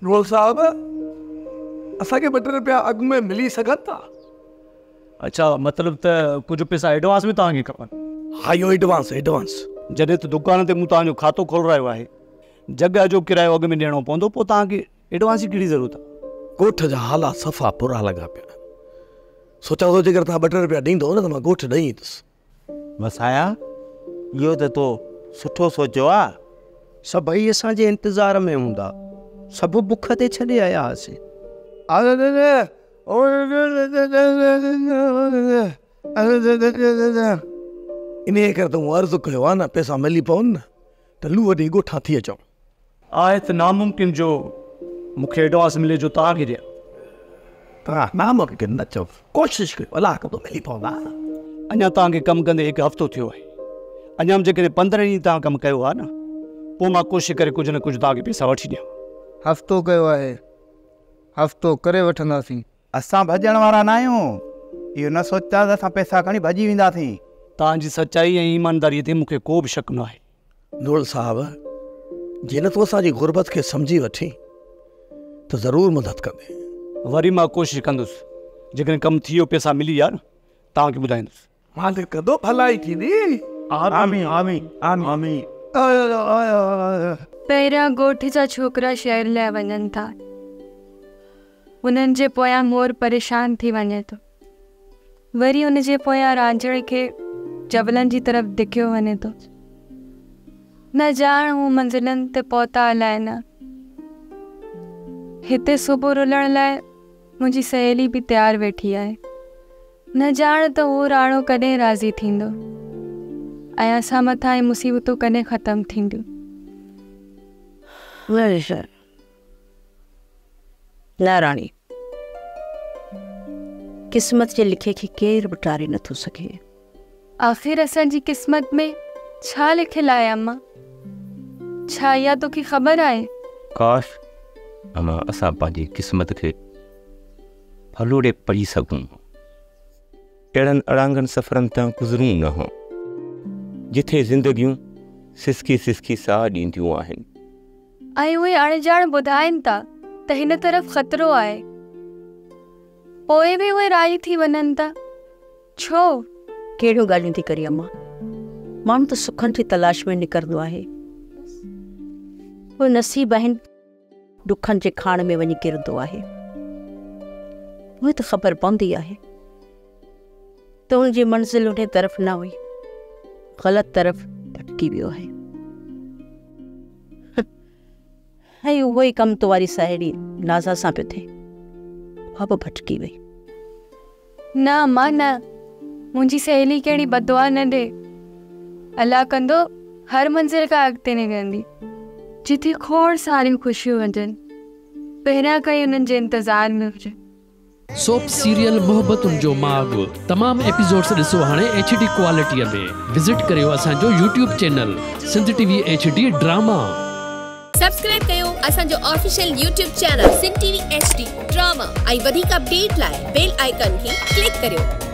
नूर साहब असांखे 2 रुपया अॻु में मिली सघनि था? अच्छा मतलब त कुछ पैसा एडवांस में तव्हांखे खपनि? हाँ इहो एडवांस जॾहिं त दुकान ते मूं तव्हांजो खातो खोलायो आहे, जॻह जो किरायो अॻु में ॾियणो पवंदो, पोइ तव्हांखे एडवांस जी कहिड़ी ज़रूरत आहे? ॻोठ जा हालात सफ़ा बुरा लॻा पिया। सोचा थो जेकर तव्हां 2 रुपया ॾींदो न त मां ॻोठ ॾेई ईंदुसि। वसाया इहो त तो सुठो सोचियो आहे। सभई असांजे इंतज़ार में हूंदा, सभु बुख ते छॾे आया हुआसीं। इन करे त मूं अर्ज़ु कयो आहे न पैसा मिली पवनि न त लूह ॾेई ॻोठां थी अचूं। आहे त नामुमकिन जो मूंखे एडवांस मिले जो तव्हांखे ॾियां। तव्हां नामुमकिन न चओ, कोशिशि कयो, अलाह कंदो मिली पवंदा। अञा तव्हांखे कमु कंदे 1 हफ़्तो थियो आहे। अञा जेकॾहिं 15 ॾींहं तव्हां कमु कयो आहे न, पोइ मां कोशिशि करे कुझु न कुझु तव्हांखे पैसा वठी ॾियां। हफ़्तो कयो आहे, हफ़्तो करे वठंदासीं। असां भॼण वारा न आहियूं। इहो न सोचिया त असां पैसा खणी भॼी वेंदासीं। तव्हांजी सचाई ऐं ईमानदारीअ ते मूंखे को बि शक न आहे। नूर साहब जे न तूं असांजी गुरबत खे सम्झी वठी त ज़रूरु मदद कंदे। वरी मां कोशिशि कंदुसि, जेकॾहिं कमु थी वियो पैसा मिली विया न तव्हांखे ॿुधाईंदुसि। मालिक कंदो भलाई थींदी। आमीन आमीन आमीन। पहिरियां ॻोठ जा छोकिरा शहर लाइ वञनि था, उन्हनि जे पोयां मोर परेशान थी वञे थो, वरी उन जे पोयां रांझण खे जबलनि जी तरफ़ धिकियो वञे थो। न ॼाण हू मंज़िलनि ते पहुता अलाए न। हिते सुबुह रुलण लाइ मुंहिंजी सहेली बि तयारु वेठी आहे। न ॼाण त उहो राणो कॾहिं राज़ी थींदो ऐं असां मथां ई मुसीबतूं कॾहिं ख़तमु थींदियूं। न राणी, क़िस्मत जे लिखे खे केरु बि टारे नथो सघे। आख़िर असांजी क़िस्मत में छा लिखियलु आहे अम्मा? छा इहा तोखे ख़बर आहे? काश अम्मा असां पंहिंजी क़िस्मत खे फलोड़े पढ़ी सघूं, अहिड़नि अड़ांगनि सफ़रनि तां गुज़रूं न हो जिथे ज़िंदगियूं सिसकी सिसकी साह ॾींदियूं आहिनि। ऐं उहे अणॼाण ॿुधाइनि था त हिन तरफ़ ख़तरो आहे, पोइ बि उहे राज़ी थी वञनि था। छो? कहिड़ियूं ॻाल्हियूं थी करी अम्मा? माण्हू त सुखनि जी तलाश में निकिरंदो आहे, उहे नसीब आहिनि दुखनि जे खाण में वञी किरंदो आहे। उहे त ख़बर पवंदी आहे त उनजी मंज़िल उन तरफ़ न हुई, ग़लति तरफ़ भटकी वियो आहे। ऐं उहो ई कमु तो वारी साहेड़ी नाज़ा सां पियो थिए, उहा बि भटकी वई। न अम्मा न, मुंहिंजी सहेली कहिड़ी बदुआ न ॾे। अलाह कंदो हर मंज़िल खां अॻिते निकिरंदी, जिथे खोड़ सारियूं ख़ुशियूं हुजनि, पहिरियां खां उन्हनि जे इंतज़ार में हुजे। सोप सीरियल मोहब्बतुनि जो माग तमाम एपिसोड्स ॾिसो हाणे HD क्वालिटीअ में। विज़िट करियो असांजो YouTube channel Sindh TV HD drama. Subscribe कयो असांजो official YouTube channel Sindh TV HD drama ऐं वधीक अपडेट लाइ बेल आइकन खे क्लिक करियो।